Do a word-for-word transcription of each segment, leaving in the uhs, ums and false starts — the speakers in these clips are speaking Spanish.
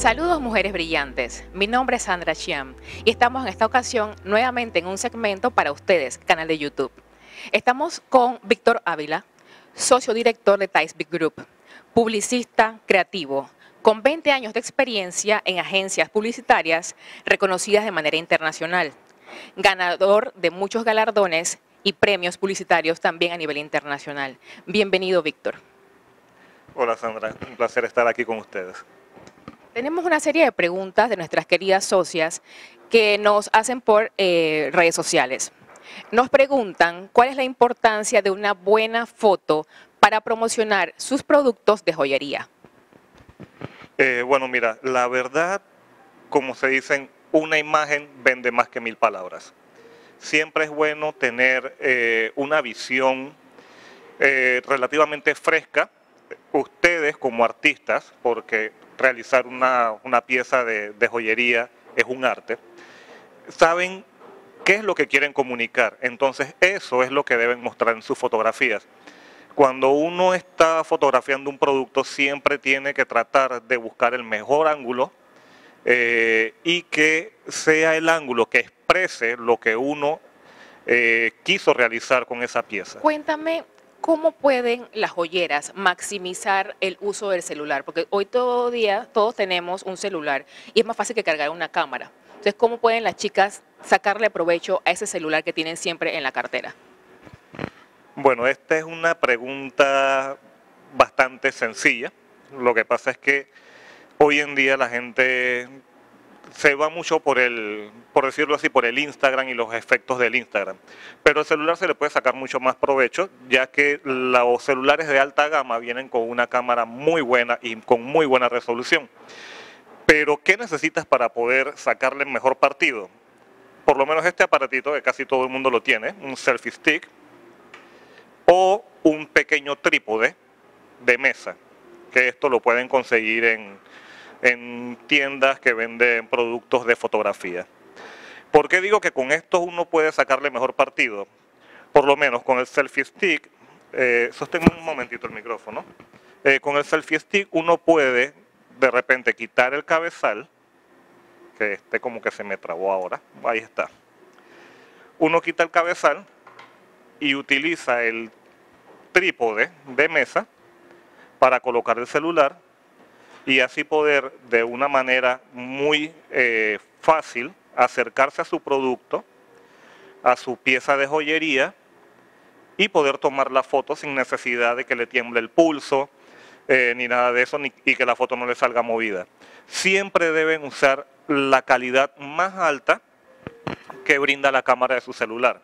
Saludos mujeres brillantes, mi nombre es Sandra Chiam y estamos en esta ocasión nuevamente en un segmento para ustedes, canal de YouTube. Estamos con Víctor Ávila, socio director de Tais Big Group, publicista creativo, con veinte años de experiencia en agencias publicitarias reconocidas de manera internacional, ganador de muchos galardones y premios publicitarios también a nivel internacional. Bienvenido, Víctor. Hola Sandra, un placer estar aquí con ustedes. Tenemos una serie de preguntas de nuestras queridas socias que nos hacen por eh, redes sociales. Nos preguntan cuál es la importancia de una buena foto para promocionar sus productos de joyería. Eh, bueno, mira, la verdad, como se dicen, una imagen vende más que mil palabras. Siempre es bueno tener eh, una visión eh, relativamente fresca. Ustedes como artistas, porque realizar una, una pieza de, de joyería es un arte, saben qué es lo que quieren comunicar. Entonces eso es lo que deben mostrar en sus fotografías. Cuando uno está fotografiando un producto siempre tiene que tratar de buscar el mejor ángulo eh, y que sea el ángulo que exprese lo que uno eh, quiso realizar con esa pieza. Cuéntame, ¿cómo pueden las joyeras maximizar el uso del celular? Porque hoy todo día todos tenemos un celular y es más fácil que cargar una cámara. Entonces, ¿cómo pueden las chicas sacarle provecho a ese celular que tienen siempre en la cartera? Bueno, esta es una pregunta bastante sencilla. Lo que pasa es que hoy en día la gente se va mucho por el, por decirlo así, por el Instagram y los efectos del Instagram. Pero el celular se le puede sacar mucho más provecho, ya que los celulares de alta gama vienen con una cámara muy buena y con muy buena resolución. Pero, ¿qué necesitas para poder sacarle mejor partido? Por lo menos este aparatito, que casi todo el mundo lo tiene, un selfie stick, o un pequeño trípode de mesa, que esto lo pueden conseguir en, en tiendas que venden productos de fotografía. ¿Por qué digo que con esto uno puede sacarle mejor partido? Por lo menos con el selfie stick, eh, sostengo un momentito el micrófono, eh, con el selfie stick uno puede de repente quitar el cabezal, que este como que se me trabó ahora, ahí está. Uno quita el cabezal y utiliza el trípode de mesa para colocar el celular y así poder de una manera muy eh, fácil acercarse a su producto, a su pieza de joyería y poder tomar la foto sin necesidad de que le tiemble el pulso eh, ni nada de eso ni, y que la foto no le salga movida. Siempre deben usar la calidad más alta que brinda la cámara de su celular.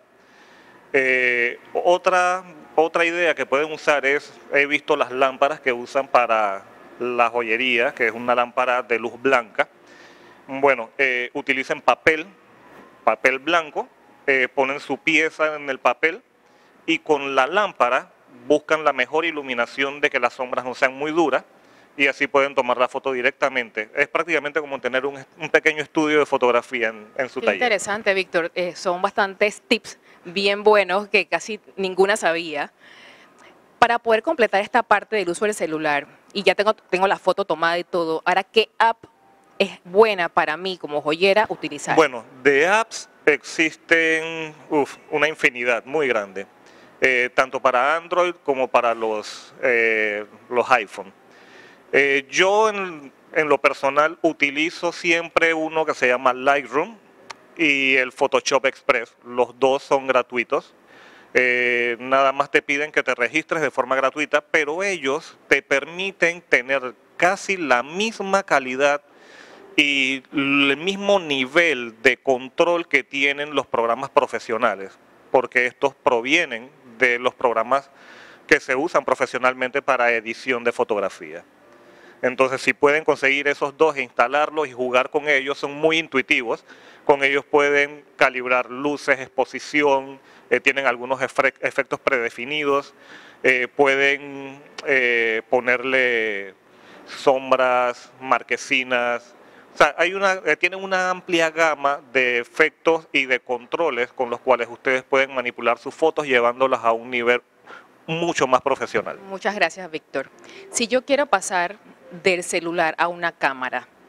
Eh, otra, otra idea que pueden usar es, he visto las lámparas que usan para la joyería, que es una lámpara de luz blanca. Bueno, eh, utilicen papel, papel blanco, eh, ponen su pieza en el papel y con la lámpara buscan la mejor iluminación de que las sombras no sean muy duras y así pueden tomar la foto directamente. Es prácticamente como tener un, un pequeño estudio de fotografía en, en su Qué taller. interesante, Víctor. Eh, son bastantes tips bien buenos que casi ninguna sabía. Para poder completar esta parte del uso del celular, y ya tengo, tengo la foto tomada y todo, ahora, ¿qué app es buena para mí como joyera utilizar? Bueno, de apps existen uf, una infinidad muy grande, eh, tanto para Android como para los, eh, los iPhone. Eh, yo en, en lo personal utilizo siempre uno que se llama Lightroom y el Photoshop Express. Los dos son gratuitos. Eh, nada más te piden que te registres de forma gratuita, pero ellos te permiten tener casi la misma calidad y el mismo nivel de control que tienen los programas profesionales, porque estos provienen de los programas que se usan profesionalmente para edición de fotografía. Entonces, si pueden conseguir esos dos, instalarlos y jugar con ellos, son muy intuitivos. Con ellos pueden calibrar luces, exposición, eh, tienen algunos efectos predefinidos, eh, pueden eh, ponerle sombras, marquesinas. O sea, hay una, eh, tienen una amplia gama de efectos y de controles con los cuales ustedes pueden manipular sus fotos llevándolas a un nivel mucho más profesional. Muchas gracias, Víctor. Si yo quiero pasar del celular a una cámara,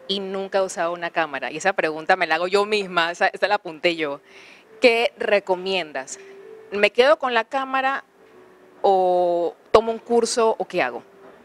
y nunca he usado una cámara. Y esa pregunta me la hago yo misma, esa, esa la apunté yo. ¿Qué recomiendas? ¿Me quedo con la cámara o tomo un curso o qué hago?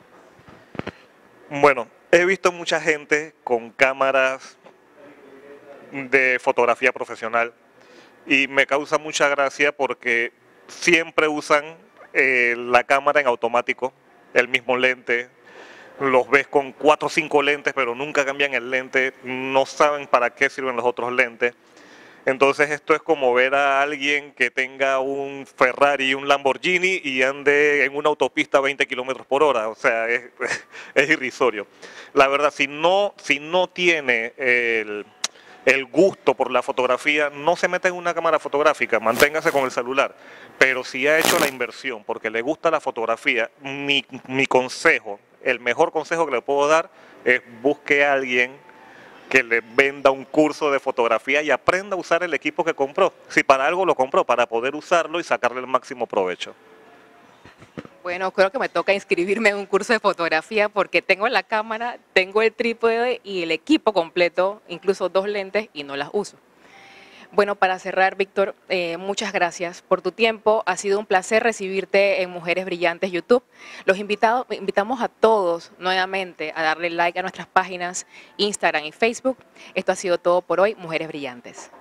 Bueno, he visto mucha gente con cámaras de fotografía profesional y me causa mucha gracia porque siempre usan eh, la cámara en automático, el mismo lente, los ves con cuatro o cinco lentes pero nunca cambian el lente, no saben para qué sirven los otros lentes. Entonces esto es como ver a alguien que tenga un Ferrari y un Lamborghini y ande en una autopista a veinte kilómetros por hora, o sea, es, es irrisorio. La verdad, si no, si no tiene el, el gusto por la fotografía, no se meta en una cámara fotográfica, manténgase con el celular. Pero si ha hecho la inversión porque le gusta la fotografía, mi, mi consejo, el mejor consejo que le puedo dar es busque a alguien que le venda un curso de fotografía y aprenda a usar el equipo que compró. Si para algo lo compró, para poder usarlo y sacarle el máximo provecho. Bueno, creo que me toca inscribirme en un curso de fotografía porque tengo la cámara, tengo el trípode y el equipo completo, incluso dos lentes, y no las uso. Bueno, para cerrar, Víctor, eh, muchas gracias por tu tiempo. Ha sido un placer recibirte en Mujeres Brillantes YouTube. Los invitados, invitamos a todos nuevamente a darle like a nuestras páginas Instagram y Facebook. Esto ha sido todo por hoy, Mujeres Brillantes.